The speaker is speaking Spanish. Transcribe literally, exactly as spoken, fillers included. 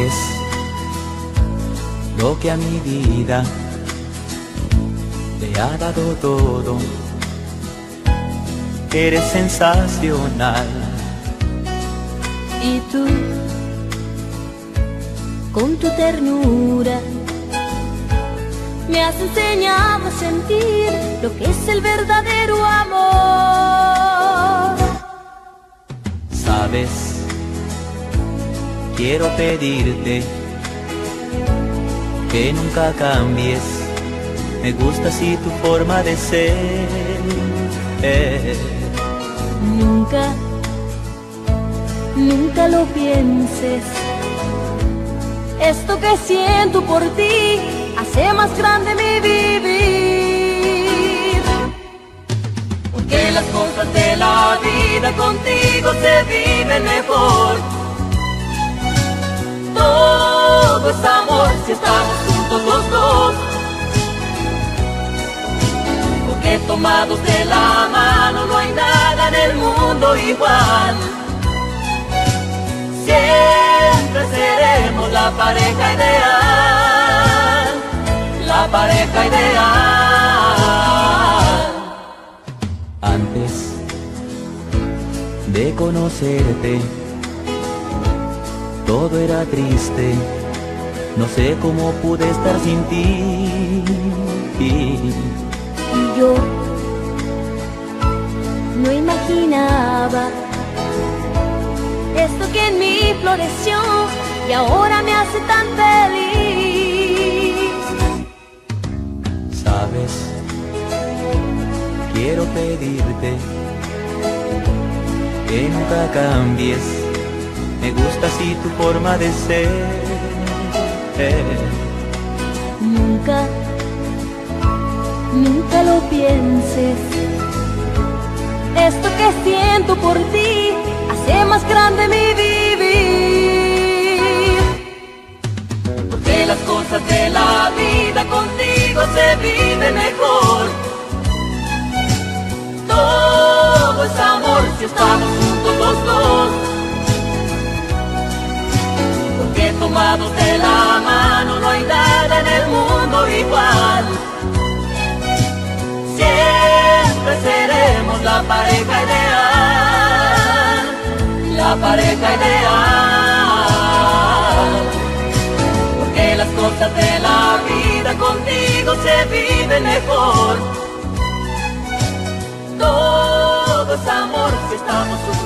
Eres lo que a mi vida le ha dado todo. Eres sensacional. Y tú, con tu ternura, me has enseñado a sentir lo que es el verdadero amor. Sabes, quiero pedirte que nunca cambies. Me gusta así tu forma de ser. Eh. Nunca, nunca lo pienses. Esto que siento por ti hace más grande mi vivir. Porque las cosas de la vida contigo se viven mejor. Todo es amor si estamos juntos los dos. Porque tomados de la mano no hay nada en el mundo igual. Siempre seremos la pareja ideal, la pareja ideal. Antes de conocerte, todo era triste. No sé cómo pude estar sin ti. Y yo no imaginaba esto que en mí floreció y ahora me hace tan feliz. Sabes, quiero pedirte que nunca cambies. Me gusta así tu forma de ser. Nunca, nunca lo pienses. Esto que siento por ti hace más grande mi vivir. Porque las cosas de la vida contigo se viven mejor. Todo es amor si estamos juntos los dos. Porque tomados de la mano no hay nada en el mundo igual. Siempre seremos la pareja ideal, la pareja ideal. Porque las cosas de la vida contigo se viven mejor. Todo es amor si estamos juntos.